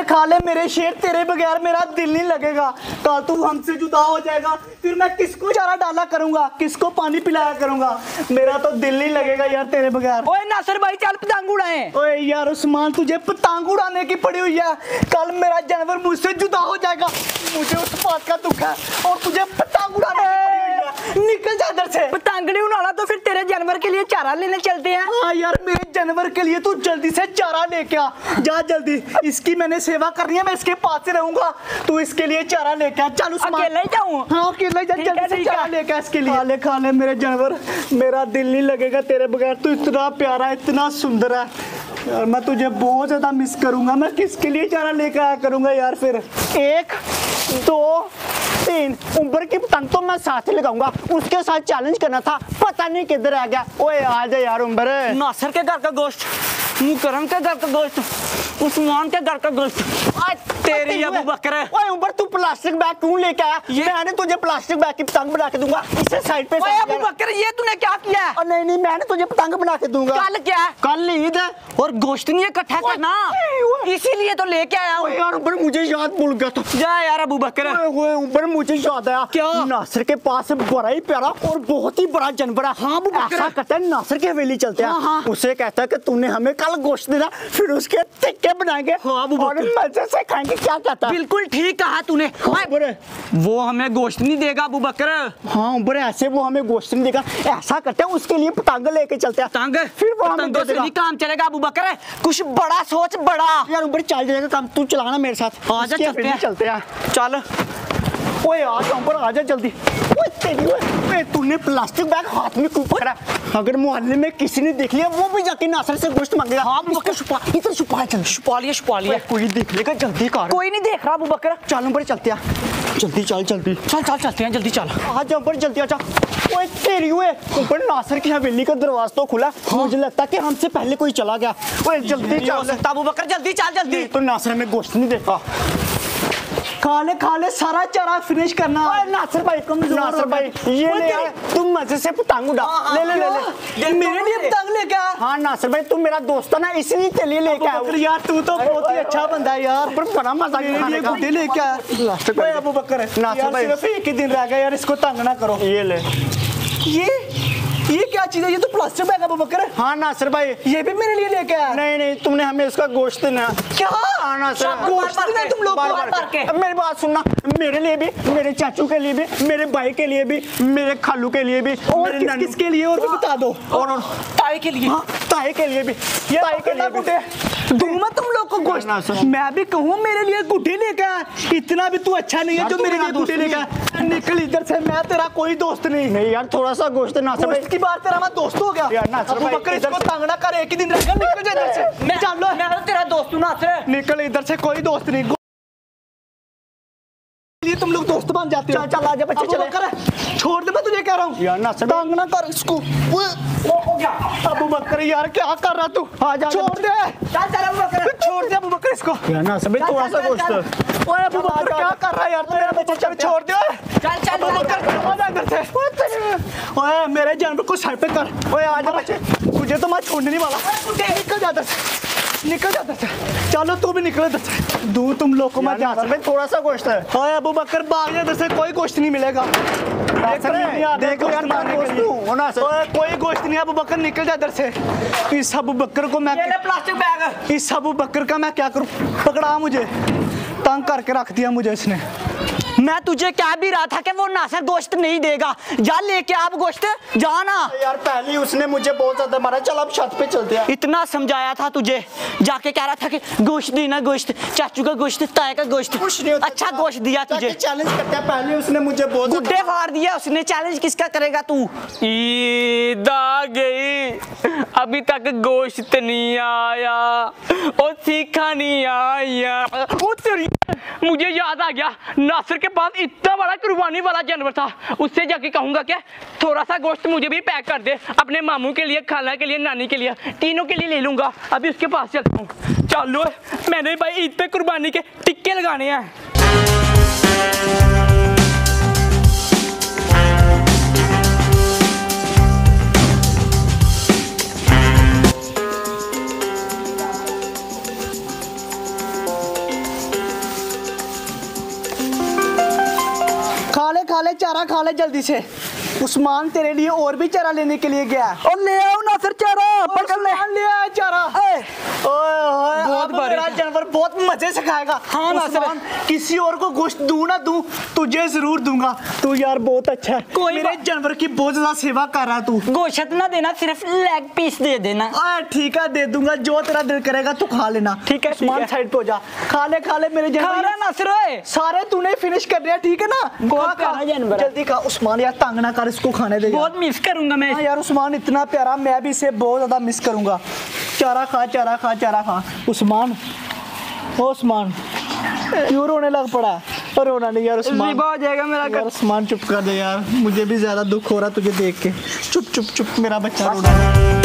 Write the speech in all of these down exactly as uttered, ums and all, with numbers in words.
खा ले मेरे शेर, तेरे बगैर मेरा दिल नहीं लगेगा। कल तू हमसे जुदा हो जाएगा, फिर मैं किसको चारा डाला करूंगा, किसको पानी पिलाया करूंगा, मेरा तो दिल नहीं लगेगा यार तेरे बगैर। ओए नासिर भाई चल पतंग उड़ाएं। ओए यार उस्मान तुझे पतंग उड़ाने की पड़ी हुई है, कल मेरा जानवर मुझसे जुदा हो जाएगा, मुझे उस बात का दुख है, और तुझे पतंग उड़ाने की पड़ी हुई है। निकल जा इधर से। पतंग नहीं उड़ाना तो फिर तेरे जानवर के लिए चारा लेने चलते हैं। हाँ यार मेरे जानवर के लिए तू जल्दी से चारा लेके आ, जा जल्दी, इसकी मैंने सेवा करनी है, मैं इसके पास से रहूंगा, तू इसके लिए चारा लेके आ। चल उस्मान। अकेला ही जाऊं? हाँ अकेला ही जा, जल्दी से चारा लेके आ इसके लिए। खा ले खा ले मेरे जानवर, मेरा दिल नहीं लगेगा तेरे बगैर, तू इतना प्यारा इतना सुंदर है यार, मैं तुझे बहुत ज्यादा मिस करूंगा। मैं किसके लिए चारा लेके आया करूंगा यार फिर। एक दो तीन ऊपर की पतंग तो मैं साथ ही लगाऊंगा, उसके साथ चैलेंज करना था, पता नहीं किधर आ गया। ओए आ जा यार उम्र। नासिर के घर का गोश्त, मुकरम के घर का गोश्त, उस्मान के घर का गोश्त, आज तेरी अबू बकर। ओए उम्र तू प्लास्टिक बैग क्यों लेके आया? मैंने तुझे प्लास्टिक बैग की पतंग बना के दूंगा, इसे साइड पे। ओए अबू बकर ये तूने क्या किया? और नहीं नहीं मैंने तुझे पतंग बना के दूंगा। कल क्या है? कल ईद है और गोश्त नहीं इकट्ठा करना, इसीलिए तो लेके आया हूँ यार। उम्र मुझे याद भूल गया था। जा यार अबू बकर। उम्र मुझे याद आया। क्या? नासिर के पास बड़ा ही प्यारा और बहुत ही बड़ा जानवर है। हाँ अबू बकर। ऐसा करते हैं नासिर की हवेली चलते हैं। हाँ, हाँ। उसे कहता है कि तूने हमें कल गोश्त देना, फिर उसके टिक्के बनाएंगे। हाँ अबू और मजे से खाएंगे। क्या कहता है? बिल्कुल ठीक कहा तूने। वो हमें गोश्त नहीं देगा अबू बकर। हाँ उम्र ऐसे वो हमें गोश्त नहीं देगा। ऐसा करते हैं उसके लिए पतंग लेके चलते हैं। पतंग फिर वो हमें दे देगा। नहीं काम चलेगा अबू बकर, कुछ बड़ा सोच, बड़ा। यार उम्र चल जाएगा काम, तू चलाना मेरे साथ। आजा चलते हैं। चलते हैं चल। ओए आ जा ऊपर, आ जा जल्दी। ओए तेरी ओए तूने प्लास्टिक बैग हाथ में क्यों पकड़ा? अगर मोहल्ले में किसी ने देख लिया वो भी जाके नासिर से गोश्त मांगेगा। हाँ इसको छुपा, इधर छुपा, चल छुपा लिया छुपा लिया। कोई देख लेगा, जल्दी कर। कोई नहीं देख रहा अबू बकर। चल ऊपर चलते हैं, जल्दी चल जल्दी चल चल चलते हैं, जल्दी चल। आ जा ऊपर जल्दी, आजा। ओए तेरी ओए ऊपर नासिर की हवेली का दरवाजा तो खुला। मुझे लगता है कि हमसे पहले कोई चला गया। ओए जल्दी चल अबू बकर, जल्दी चल जल्दी। तो नासिर में गोश्त नहीं देखा। खा ले खा ले, सारा चारा फिनिश करना। ओए नासिर भाई, नासिर भाई ये ले यार, तुम मजे से पतंग उड़ा। ले ले ले ले मेरे लिए पतंग लेके आ। हाँ नासिर भाई तू मेरा दोस्त है ना, इसलिए तेरे लिए लेके आया हूँ। यार तू तो बहुत ही अच्छा बंदा है यार, पर बड़ा मजा मेरे लिए गुड्डे लेके आया। ओए अबू बकर नासिर भाई सिर्फ एक ही दिन रह गया यार, इसको तंग ना करो। ये ले। ये ये क्या चीज है? ये तो प्लास्टिक बैग है अबू बकर। हाँ नासिर भाई ये भी मेरे लिए लेके आया। नहीं नहीं तुमने हमें इसका गोश्त देना। क्या? हाँ नासिर गोश्त देना तुम लोग बार बार के। मेरी बात सुनना, मेरे लिए भी, मेरे चाचू के लिए भी, मेरे भाई के लिए भी, मेरे खालू के लिए भी, और किस किस के लिए और भी बता दो। और ताई के लिए। हाँ ताई के लिए भी, ताई के लिए भी दूं मैं तुम लोग को गोश्त। मैं भी कहूँ मेरे लिए गुड्डे लेके आया, इतना भी तू अच्छा नहीं है जो मेरे लिए गुड्डे लेके आया। निकल इधर से, मैं तेरा कोई दोस्त नहीं। नहीं यार थोड़ा सा गोश्त नासिर भाई की बार तेरा मैं दोस्त हो गया यार। नासिर अबू भाई बकर इसको तंग ना कर, एक ही दिन रहेगा। निकल जा इधर से। मैं चलो मैं तो तेरा दोस्त हूँ नासिर। निकल इधर से, कोई दोस्त नहीं। ये तुम लोग दोस्त बन जाते हो। चल चल आजा बच्चे चले। चले छोड़ दे, मैं तुझे कह रहा हूँ यार नासिर तंग ना कर इसको। हो गया अबू बकर यार क्या कर रहा तू? आजा छोड़ दे, चल चल अबू बकर, छोड़ दे अबू बकर इसको। यार नासिर भाई थोड़ा सा गोश्त। ओए अबू बकर क्या कर रहा है यार? मेरा बच्चा चल छोड़ दे। चल चल अबू बकर आ जा इधर से। ओए मेरे जानवर को साइड पे कर। ओए आजा बच्चे, तुझे तो मैं छोड़ने नहीं वाला। निकल जा इधर से, निकल जा इधर से। चलो तू भी निकल इधर से, दूर तुम लोग को मैं जा। नासिर भाई थोड़ा सा गोश्त है। ओए अबू बकर भाग जा इधर से, कोई गोश्त नहीं मिलेगा। देखो यार मैं दोस्त हूँ नासिर। ओए कोई गोश्त नहीं है अबू बकर, निकल जा इधर से। इस अबू बकर को मैं, ये ले प्लास्टिक बैग। इस अबू बकर का मैं क्या करूं? पकड़ा मुझे, तंग करके रख दिया मुझे इसने। मैं तुझे कह भी रहा था कि वो नासिर गोश्त नहीं देगा, जा लेके आप गोश्त जाना। यार पहले उसने मुझे बहुत ज्यादा मारा, चल अब छत पे चलते हैं। इतना समझाया था तुझे, जाके कह रहा था कि गोश्त देना, गोश्त चाचू का गोश्त, ताए का गोश्त। अच्छा गोश्त दिया तुझे। चैलेंज करते हैं, पहले उसने मुझे बहुत गुड्डे फाड़ दिया उसने। चैलेंज किसका करेगा तू? ईद आ गई, अभी तक गोश्त नहीं आया और सीखा नहीं आया। ओ तेरी, मुझे याद आ गया, नासिर के पास इतना बड़ा कुर्बानी वाला जानवर था। उससे जाके कहूंगा क्या थोड़ा सा गोश्त मुझे भी पैक कर दे, अपने मामू के लिए, खाला के लिए, नानी के लिए, तीनों के लिए ले लूंगा। अभी उसके पास चलता हूँ। चलो मैंने भाई ईद पे कुर्बानी के टिक्के लगाने हैं। ले चारा, खा ले जल्दी से। उस्मान तेरे लिए और भी चारा लेने के लिए गया। और ले आओ नासिर चारा, पकड़ ले। उस्मान ले आया चारा। ओए ओए, बहुत अब भारी मेरा जानवर बहुत मजे से खाएगा। हाँ, नासिर। उस्मान, किसी और को गोश्त दूं ना दूं, तुझे जरूर दूंगा। तू यार बहुत अच्छा है, कोई मेरे जानवर की बहुत ज्यादा सेवा कर रहा है तू। गोश्त ना देना, सिर्फ लेग पीस दे देना। आ, ठीक है दे दूंगा, जो तेरा दिल करेगा तू खा लेना। ठीक है, ठीक उस्मान है। साइड पे हो जा, खा ले खा ले मेरे खा जानवर। रहा नासिर ओए। सारे तूने फिनिश कर दिया, ठीक है ना? बहुत खा, खा, प्यारा जानवर है। जल्दी खा उस्मान, यार तंग ना कर, इसको खाने दे यार। बहुत मिस करूंगा मैं। हाँ यार उस्मान इतना प्यारा, मैं भी इसे बहुत ज्यादा मिस करूंगा। चारा खा चारा खा चारा खा। उस्मान, ओ उस्मान क्यों रोने लग पड़ा? और रोना नहीं यार उस्मान, ज़िबा हो जाएगा मेरा यार उस्मान चुप कर दे यार, मुझे भी ज्यादा दुख हो रहा तुझे देख के। चुप चुप चुप, मेरा बच्चा रो रहा है।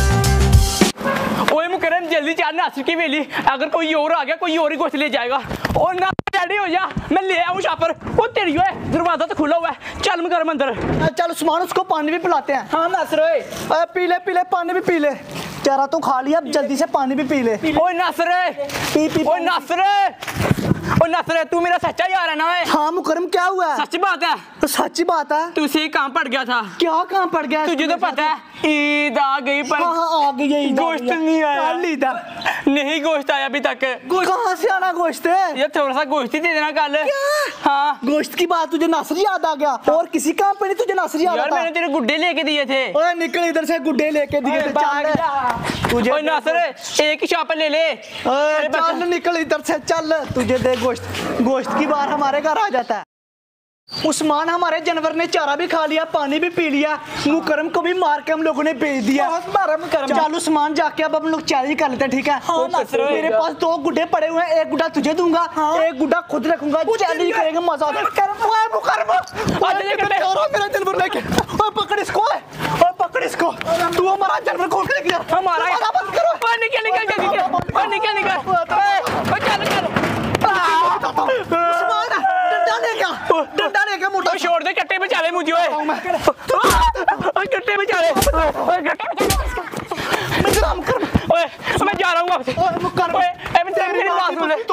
ओए मुकरम जल्दी चार नासिर की वेली, अगर कोई और आ गया कोई और ही गोश्त ले जाएगा। और ना रेडी हो जा, मैं ले आऊं शापर। वो तेरी ओए, दरवाजा तो खुला हुआ है, चल मुकरम अंदर। चल उस्मान, उसको पानी भी पिलाते हैं। हाँ नासिर ओए। अरे पी ले पी ले, पानी भी पी ले। चारा तो खा लिया, अब जल्दी से पानी भी पी ले। ओए नासिर पी पी ओए नासिर ओए नासिर, तू मेरा सच्चा यार है ना ओए? हाँ मुकरम, क्या हुआ है? सच्ची बात है, तो सच्ची बात है। तू से कहाँ पड़ गया था? क्या कहाँ पड़ गया? तुझे तो पता है ईद आ गई पर हाँ हाँ आ गई है, ईद आ गोश्त गई है। नहीं आया। कल ईद है। नहीं गोश्त आया अभी तक। कहाँ से आना गोश्त है? ये थोड़ा सा गोश्त ही दे देना कल। हाँ गोश्त की बात तुझे नासिर याद आ गया, और किसी काम पे नहीं तुझे नासिर याद यार, आता? मैंने तेरे गुड्डे लेके दिए थे। ओए निकल इधर से, गुड्डे लेके दिए थे। भाग चल जा। तुझे ओए नासिर, एक ही शॉपर ले ले। ओए, अरे बच्चा। चल निकल इधर से, चल तुझे दे गोश्त। गोश्त की बार हमारे घर आ जाता है। उस्मान, हमारे जानवर ने चारा भी खा लिया, पानी भी पी लिया, मुकरम को भी मार के हम लोगों ने बेच दिया। बहुत मारा मुकरम। चल उस्मान, जाके अब हम लोग चैलेंज कर लेते हैं, ठीक है? हाँ, नासिर भाई। मेरे पास दो गुड्डे पड़े हुए हैं, एक गुड्डा तुझे दूंगा, एक गुड्डा खुद रखूंगा। चैलेंज करेंगे, मजा आता है। ओए मुकरम, आज ये करते हैं। ओए मेरा जानवर लेके, ओए पकड़ इसको, ओए पकड़ इसको। तू हमारा जानवर खोल के लेके जा। हमारा है। भागा, बंद करो। ओए निकल निकल जल्दी निकल। ओए निकल निकल। ओए ओए चल चल। उस्मान, डंडा लेके आ, डंडा लेके आ, मोटा ओए छोड़ दे, कट्टे पे चले मुझे। ओए ओए कट्टे पे चले। ओए कट्टे पे चले। मैं काम कर। ओए मैं जा रहा हूँ वापस। ओए मुकरम, ओए अभी तेरी मेरी बात सुन ले।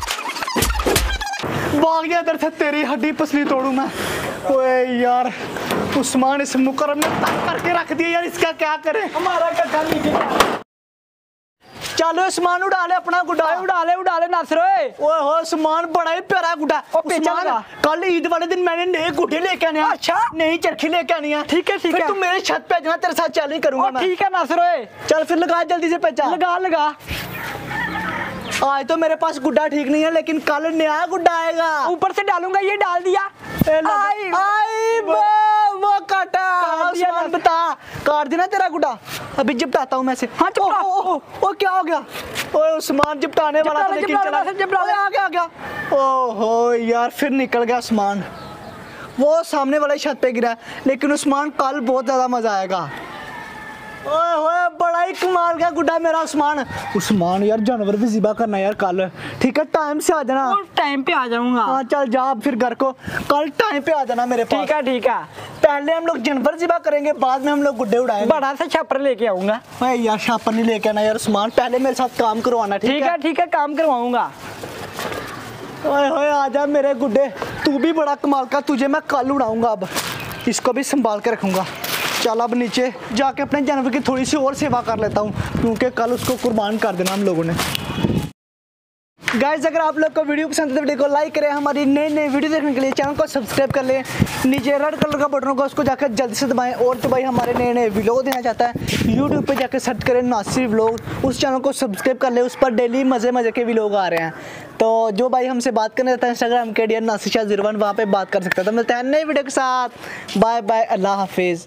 भाग गया इधर से, तेरी हड्डी पसली तोड़ू मैं। ओए यार उस्मान, इस मुकरम ने तंग करके रख दिया यार, इसका क्या करे? हमारा कट्टा नीचे। चलो उस्मान, उड़ा ले अपना गुड्डा। उड़ा ले उड़ा ले नासिर ओए। ओए हो उस्मान, बड़ा ही प्यारा गुड्डा। ओ, पीछे उस्मान, लगा। कल ईद वाले दिन मैंने नए गुड्डे लेके आने हैं। अच्छा। नई चरखी लेके आनी है। ठीक है, ठीक फिर है। तू मेरे छत पे आ जाना, तेरे साथ चैलेंज करूंगा मैं। ठीक है नासिर ओए। चल फिर लगा जल्दी से पहचान। लगा लगा। आज तो मेरे पास गुड्डा ठीक नहीं है, लेकिन कल नया गुड्डा आएगा। ऊपर से डालूंगा, ये डाल दिया। ए, लगा- आई। आई वो वो काटा। काट दिया उस्मान ना। बता, काट देना तेरा गुड्डा। अभी जिपटाता हूँ मैं से। हाँ, चिपटा। ओ, ओ, ओ, ओ क्या हो गया? ओए उस्मान, जिपटाने वाला जिपटा था ले, लेकिन जिपटा ले, चला। जिपटा ले। ओए, आ गया आ गया। ओहो यार, फिर निकल गया उस्मान। वो सामने वाले छत पे गिरा, लेकिन उस्मान कल बहुत ज्यादा मजा आएगा। ओए होए, बड़ा ही कमाल का गुड्डा मेरा उस्मान। उस्मान यार, जानवर भी ज़िबा करना यार कल, ठीक है? टाइम से आ जाना। और टाइम पे आ जाऊंगा। हाँ चल जा अब फिर घर को, कल टाइम पे आ जाना मेरे पास। ठीक है ठीक है। पहले हम लोग जानवर ज़िबा करेंगे, बाद में हम लोग गुड्डे उड़ाएंगे। बड़ा सा छापर लेके आऊंगा। ओए यार, शापर नहीं लेके आना यार उस्मान, पहले मेरे साथ काम करवाना, ठीक ठीक है? है ठीक है, काम करवाऊंगा। ओए होए, आजा मेरे गुड्डे, तू भी बड़ा कमाल का, तुझे मैं कल उड़ाऊंगा। अब इसको भी संभाल के रखूंगा। चल अब नीचे जाके अपने जानवर की थोड़ी सी और सेवा कर लेता हूँ, क्योंकि कल उसको कुर्बान कर देना हम लोगों ने। गाइस, अगर आप लोग को वीडियो पसंद है तो वीडियो को लाइक करें, हमारी नई नई वीडियो देखने के लिए चैनल को सब्सक्राइब कर लें। नीचे रेड कलर का बटन होगा, उसको जाकर जल्दी से दबाएं। और जो भाई हमारे नए नए व्लॉग देना चाहता है, यूट्यूब पे जाकर सर्च करें नासिर व्लॉग, उस चैनल को सब्सक्राइब कर ले, उस पर डेली मज़े मज़े के व्लॉग आ रहे हैं। तो जो भाई हमसे बात करना चाहता है इंस्टाग्राम के D N Nasir Shah zero one, वहाँ पर बात कर सकता है। तो मिलते हैं नई वीडियो के साथ। बाय बाय, अल्लाह हाफिज़।